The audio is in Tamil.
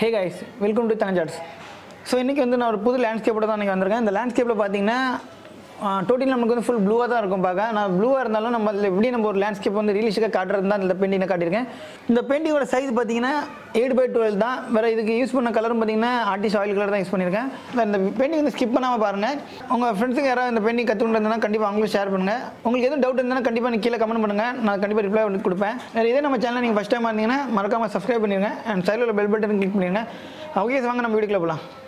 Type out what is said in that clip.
Hey guys, welcome to THANGARAJ. So இன்னைக்கு வந்து நான் ஒரு புது லேண்ட்ஸ்கேப்போட தான் இன்னைக்கு வந்திருக்கேன். இந்த லேண்ட்ஸ்கேப்ல பாத்தீங்கன்னா டோட்டலி நமக்கு வந்து ஃபுல் ப்ளூவா தான் இருக்கும் பாக்க. நான் ப்ளூவா இருந்தாலும் நம்ம எப்படி நம்ம ஒரு லேண்ட்ஸ்கேப் வந்து ரியலிஸ்டிக்கா காட்றது தான் இந்த பெயிண்டிங்ல காட்டியிருக்கேன். இந்த பெயிண்டிங்கோட சைஸ் பாத்தீங்கன்னா 8/12 தான். வேற இதுக்கு யூஸ் பண்ண கலரும் பாத்தீங்கன்னா ஆர்டிஸ்ட் ஆயில் கலர் தான் யூஸ் பண்ணியிருக்கேன். இந்த பெயிண்டிங் வந்து ஸ்கிப் பண்ணாம பாருங்க. உங்க ஃப்ரெண்ட்ஸ்க்கு யாராவது இந்த பெயிண்டிங் கத்துக்கிட்டா கண்டிப்பா அவங்களுக்கு ஷேர் பண்ணுங்க. உங்களுக்கு எதுவும் டவுட் இருந்தா கண்டிப்பா நீங்க கீழ கமெண்ட் பண்ணுங்க. நான் கண்டிப்பா ரிப்ளை பண்ணி கொடுப்பேன். வேற இதே நம்ம சேனலை நீங்க ஃபர்ஸ்ட் டைம் வந்தீங்கன்னா மறக்காம சப்ஸ்கிரைப் பண்ணிருங்க and சைடுல உள்ள பெல் பட்டன் கிளிக் பண்ணிருங்க. ஓகே வாங்க நம்ம வீடியோக்குள்ள போலாம்.